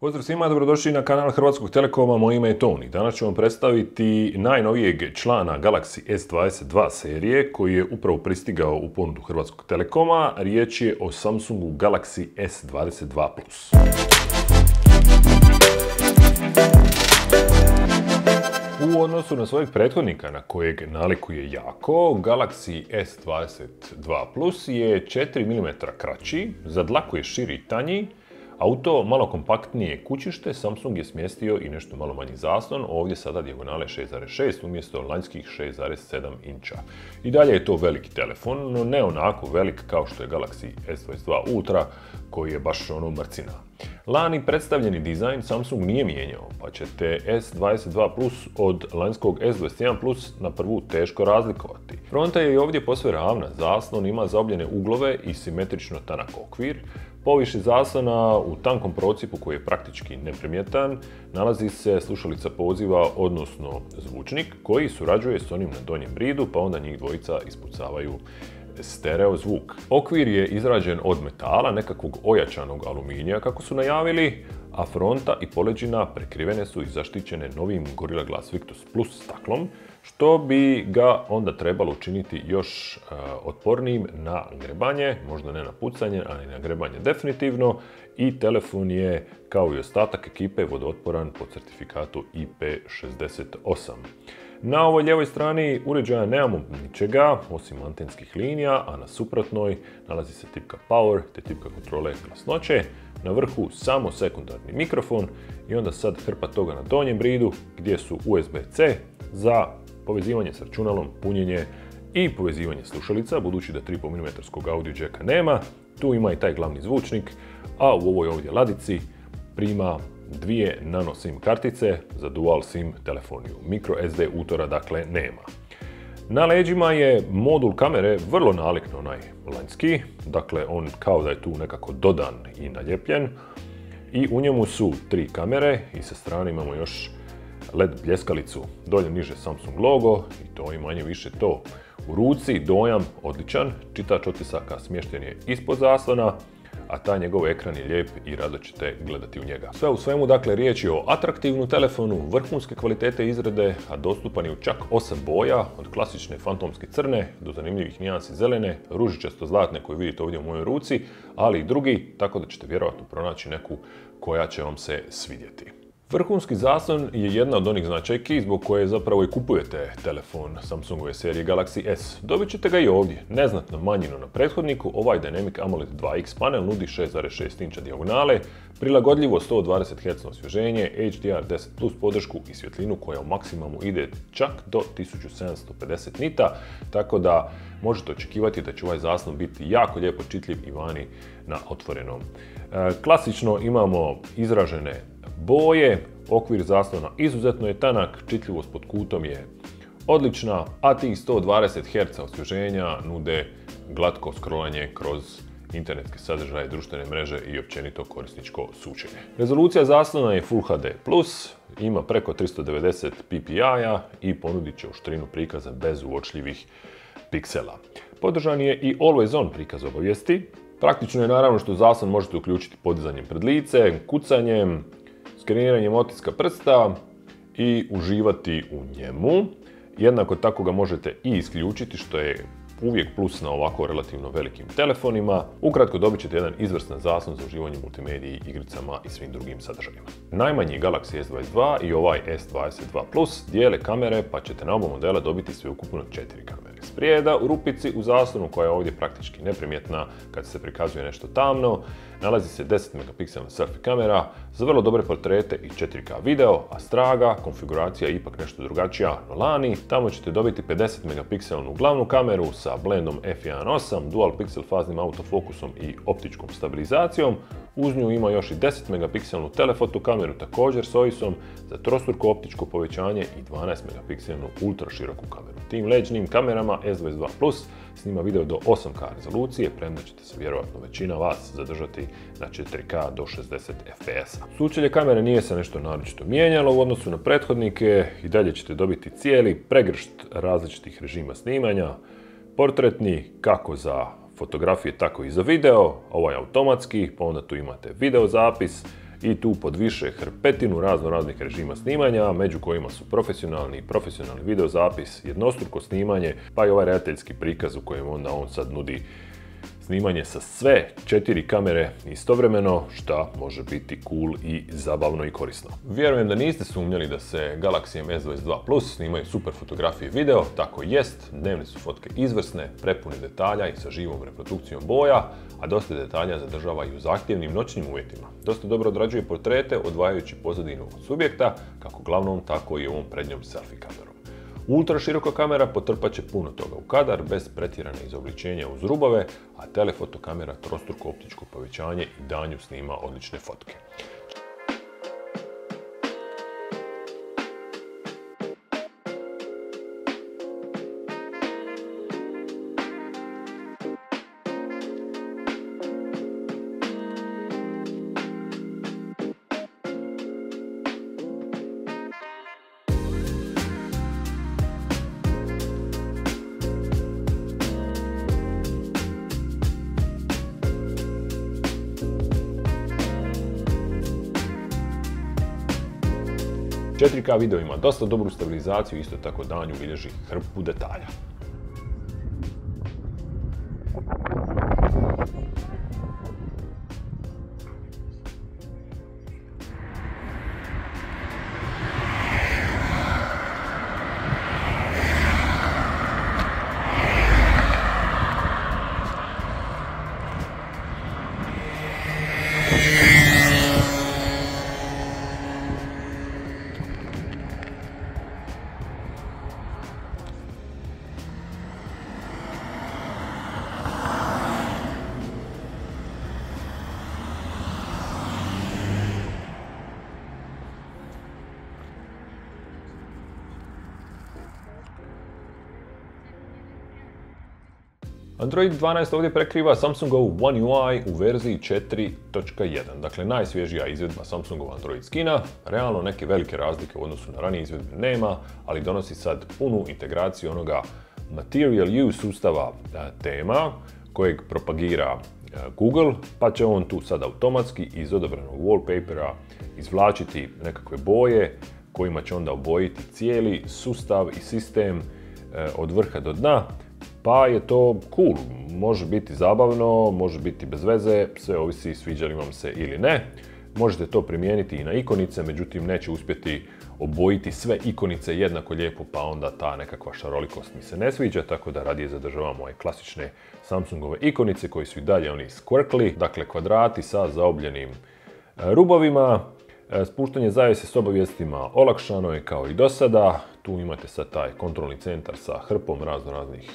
Pozdrav svima, dobrodošli na kanal Hrvatskog Telekoma, moje ime je Toni. Danas ću vam predstaviti najnovijeg člana Galaxy S22 serije koji je upravo pristigao u ponudu Hrvatskog Telekoma. Riječ je o Samsungu Galaxy S22 Plus. U odnosu na svojeg prethodnika na kojeg nalikuje jako, Galaxy S22 Plus je 4 mm kraći, za dlaku je širi i tanji, a u to malo kompaktnije kućište Samsung je smjestio i nešto malo manji zaslon, ovdje sada dijagonale 6,6 umjesto lanjskih 6,7 inča. I dalje je to veliki telefon, no ne onako velik kao što je Galaxy S22 Ultra, koji je baš ono mrcina. Lani predstavljeni dizajn Samsung nije mijenjao, pa ćete S22 Plus od lanjskog S21 Plus na prvu teško razlikovati. Fronta je i ovdje posve ravna, zaslon ima zaobljene uglove i simetrično tanak okvir. Poviše zaslona u tankom procipu koji je praktički neprimjetan nalazi se slušalica poziva, odnosno zvučnik, koji surađuje s onim na donjem bridu, pa onda njih dvojica ispucavaju stereo zvuk. Okvir je izrađen od metala, nekakvog ojačanog aluminija kako su najavili, a fronta i poleđina prekrivene su i zaštićene novim Gorilla Glass Victus Plus staklom, što bi ga onda trebalo učiniti još otpornijim na grebanje, možda ne na pucanje, ali na grebanje definitivno, i telefon je, kao i ostatak ekipe, vodootporan po certifikatu IP68. Na ovoj lijevoj strani uređaja nemamo ničega, osim antenskih linija, a na suprotnoj nalazi se tipka Power te tipka kontrole glasnoće. Na vrhu samo sekundarni mikrofon i onda sad hrpa toga na donjem bridu gdje su USB-C za povezivanje s računalom, punjenje i povezivanje slušalica, budući da 3,5 mm audio jacka nema. Tu ima i taj glavni zvučnik, a u ovoj ovdje ladici prima dvije nano SIM kartice za dual SIM telefoniju. Micro SD utora dakle nema. Na leđima je modul kamere vrlo nalik na onaj lanjski, dakle on kao da je tu nekako dodan i naljepljen. I u njemu su 3 kamere i sa strane imamo još LED bljeskalicu, dolje niže Samsung logo i to i manje više to. U ruci dojam odličan, čitač otisaka smješten je ispod zaslona, a taj njegov ekran je lijep i rado ćete gledati u njega. Sve u svemu, dakle, riječ je o atraktivnom telefonu, vrhunske kvalitete izrade, a dostupan je u čak 8 boja, od klasične fantomske crne do zanimljivih nijansi zelene, ružičasto zlatne koju vidite ovdje u mojoj ruci, ali i drugi, tako da ćete vjerojatno pronaći neku koja će vam se svidjeti. Vrhunski zaslon je jedna od onih značajki zbog koje zapravo i kupujete telefon Samsungove serije Galaxy S. Dobit ćete ga i ovdje, neznatno manji no na prethodniku. Ovaj Dynamic AMOLED 2X panel nudi 6,6 inča dijagonale, prilagodljivo 120 Hz osvježenje, HDR10 Plus podršku i svjetlinu koja u maksimumu ide čak do 1750 nita, tako da možete očekivati da će ovaj zaslon biti jako lijepo čitljiv i vani na otvorenom. Klasično imamo izražene boje, okvir zaslona izuzetno je tanak, čitljivost pod kutom je odlična, a tih 120 Hz osvježenja nude glatko scrollanje kroz internetske sadržaje, društvene mreže i općenito korisničko sučenje. Rezolucija zaslona je Full HD+, ima preko 390 ppi-a i ponudit će oštrinu prikaza bez uočljivih piksela. Podržan je i Always On prikaz obavijesti. Praktično je naravno što zaslon možete uključiti podizanjem pred lice, kucanjem, skeniranjem otiska prsta i uživati u njemu. Jednako tako ga možete i isključiti, što je uvijek plus na ovako relativno velikim telefonima. Ukratko dobit ćete jedan izvrstan zaslon za uživanje multimediji, igricama i svim drugim sadržajima. Najmanji Galaxy S22 i ovaj S22 Plus dijele kamere, pa ćete na oba modela dobiti sveukupno 4 kamere. Sprijeda u rupici u zaslonu, koja je ovdje praktički neprimjetna kad se prikazuje nešto tamno, nalazi se 10 megapikselna selfie kamera za vrlo dobre portrete i 4K video, a straga konfiguracija je ipak nešto drugačija no lani. Tamo ćete dobiti 50 megapikselnu glavnu kameru sa blendom f1.8, dual pixel faznim autofokusom i optičkom stabilizacijom. Uz nju ima još i 10 megapikselnu telefoto kameru također s OIS-om za trostruko optičko povećanje i 12 megapikselnu ultra široku kameru. Tim leđnim kamerama S22 Plus snima video do 8K rezolucije, premda ćete se vjerojatno većina vas zadržati na 4K do 60 fps-a. Sučelje kamere nije se nešto naročito mijenjalo u odnosu na prethodnike, i dalje ćete dobiti cijeli pregršt različitih režima snimanja, portretni kako za fotografije tako i za video, ovaj automatski, pa onda tu imate video zapis i tu podviše hrpetinu raznih režima snimanja, među kojima su profesionalni videozapis, jednostruko snimanje, pa i ovaj redateljski prikaz u kojem onda on sad nudi snimanje sa sve 4 kamere istovremeno, šta može biti cool i zabavno i korisno. Vjerujem da niste sumnjali da se Galaxy S22 Plus snimaju super fotografije i video, tako jest, dnevne su fotke izvrsne, prepune detalja i sa živom reprodukcijom boja, a dosta detalja zadržava i u zahtjevnim noćnim uvjetima. Dosta dobro odrađuje portrete, odvajajući pozadinu od subjekta, kako glavnom, tako i ovom prednjom selfie kamerom. Ultra široka kamera potrpat će puno toga u kadar bez pretjerane izobličenja uz rubove, a telefoto kamera trostruko optičko povećanje i danju snima odlične fotke. – 4K video ima dosta dobru stabilizaciju, isto tako danju bilježi hrpu detalja. Android 12 ovdje prekriva Samsungov One UI u verziji 4.1, dakle najsvježija izvedba Samsungov Android skina. Realno neke velike razlike u odnosu na ranije izvedbe nema, ali donosi sad punu integraciju onoga Material U sustava tema kojeg propagira Google, pa će on tu sad automatski iz odabranog wallpapera izvlačiti nekakve boje kojima će onda obojiti cijeli sustav i sistem od vrha do dna. Pa je to cool, može biti zabavno, može biti bez veze, sve ovisi sviđa li vam se ili ne. Možete to primijeniti i na ikonice, međutim neće uspjeti obojiti sve ikonice jednako lijepo, pa onda ta nekakva šarolikost mi se ne sviđa, tako da radije zadržavamo ove klasične Samsungove ikonice koji su i dalje oni squirkly, dakle kvadrati sa zaobljenim rubovima. Spuštanje zavjese s obavijestima olakšano je kao i do sada, tu imate sad taj kontrolni centar sa hrpom raznih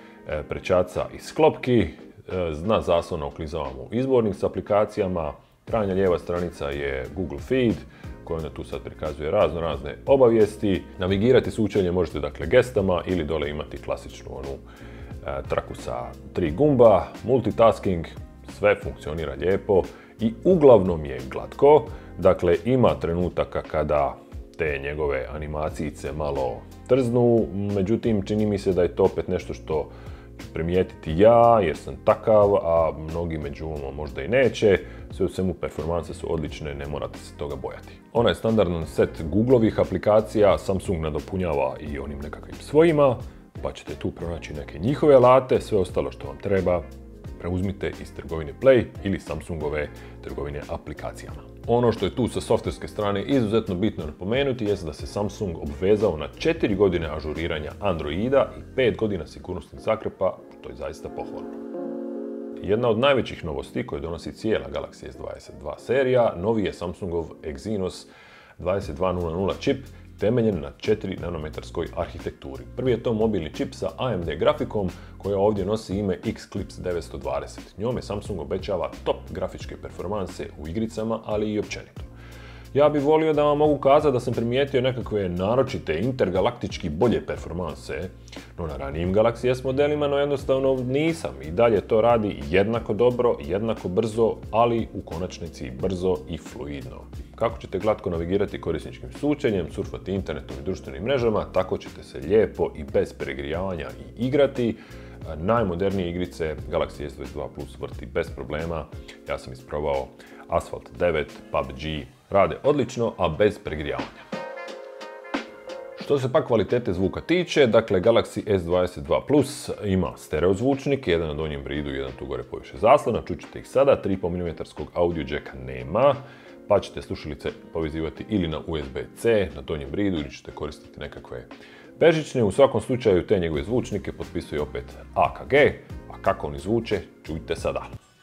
prečaca i sklopki, na zaslona uklizavamo u izbornik s aplikacijama, krajnja lijeva stranica je Google Feed, koja onda tu sad prikazuje razne obavijesti. Navigirati sučelje možete dakle gestama ili dole imati klasičnu onu traku sa 3 gumba, multitasking, sve funkcionira lijepo i uglavnom je glatko, dakle ima trenutaka kada te njegove animacijice malo trznu, međutim čini mi se da je to opet nešto što ću primijetiti ja jer sam takav, a mnogi među možda i neće. Sve u svemu performanse su odlične, ne morate se toga bojati. Onaj standardan set Googlovih aplikacija Samsung nadopunjava i onim nekakvim svojima, pa ćete tu pronaći neke njihove alate, sve ostalo što vam treba preuzmite iz trgovine Play ili Samsungove trgovine aplikacijama. Ono što je tu sa softverske strane izuzetno bitno napomenuti je da se Samsung obvezao na 4 godine ažuriranja Androida i 5 godina sigurnosnih zakrpa, što je zaista pohvalno. Jedna od najvećih novosti koje donosi cijela Galaxy S22 serija, novi je Samsungov Exynos 2200 čip, temeljen na 4 nanometarskoj arhitekturi. Prvi je to mobilni čip sa AMD grafikom koja ovdje nosi ime Xclipse 920. Njome Samsung obećava top grafičke performanse u igricama, ali i općenito. Ja bih volio da vam mogu kazati da sam primijetio nekakve naročite intergalaktički bolje performanse, no na ranijim Galaxy S modelima, no jednostavno nisam. I dalje to radi jednako dobro, jednako brzo, ali u konačnici brzo i fluidno. Kako ćete glatko navigirati korisničkim sučeljem, surfati internetom i društvenim mrežama, tako ćete se lijepo i bez pregrijavanja i igrati. Najmodernije igrice Galaxy S22 Plus vrti bez problema. Ja sam isprobao Asphalt 9, PUBG rade odlično, a bez pregrijavanja. Što se pak kvalitete zvuka tiče, dakle Galaxy S22 Plus ima stereo zvučnik, jedan na donjem bridu, jedan tu gore poviše zaslona, čućete ih sada, 3,5 mm audio jacka nema, pa ćete slušalice povezivati ili na USB-C na donjem bridu ili ćete koristiti nekakve bežične. U svakom slučaju te njegove zvučnike potpisuje opet AKG, a kako oni zvuče, čujte sada.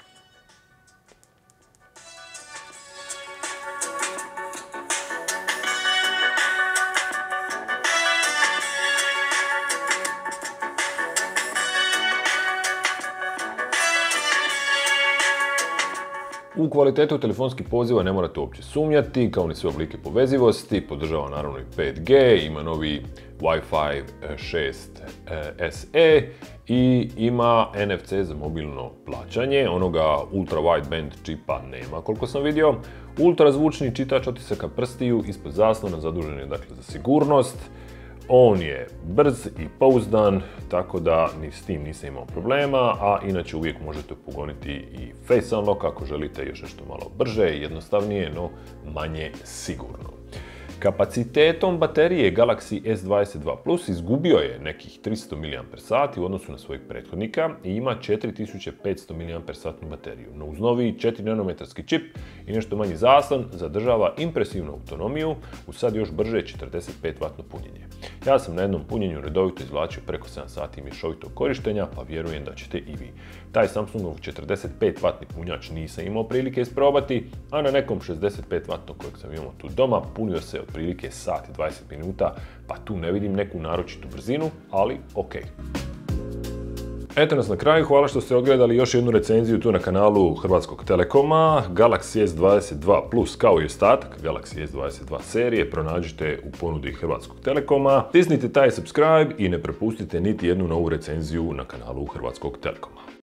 U kvalitetu telefonskih poziva ne morate uopće sumnjati, kao ni sve oblike povezivosti, podržava naravno i 5G, ima novi Wi-Fi 6 SE i ima NFC za mobilno plaćanje, onoga ultra wideband čipa nema koliko sam vidio. Ultrazvučni čitač otisaka prstiju ispod zaslona zadužen je dakle za sigurnost. On je brz i pouzdan, tako da ni s tim nisam imao problema, a inače uvijek možete pogoniti i Face Unlock ako želite još nešto malo brže i jednostavnije, no manje sigurno. Kapacitetom baterije Galaxy S22 Plus izgubio je nekih 300 mAh u odnosu na svojih prethodnika i ima 4500 mAh bateriju. No uz novi 4 nanometarski čip i nešto manji zaslon zadržava impresivnu autonomiju uz sad još brže 45W punjenje. Ja sam na jednom punjenju redovito izvlačio preko 7 sati mješovitog korištenja, pa vjerujem da ćete i vi. Taj Samsungov 45W punjač nisam imao prilike isprobati, a na nekom 65W kojeg sam imao tu doma punio se otprilike sat i 20 minuta, pa tu ne vidim neku naročitu brzinu, ali ok. Eto nas na kraju, hvala što ste odgledali još jednu recenziju tu na kanalu Hrvatskog Telekoma. Galaxy S22 Plus kao i ostatak Galaxy S22 serije pronađite u ponudi Hrvatskog Telekoma. Stisnite taj subscribe i ne propustite niti jednu novu recenziju na kanalu Hrvatskog Telekoma.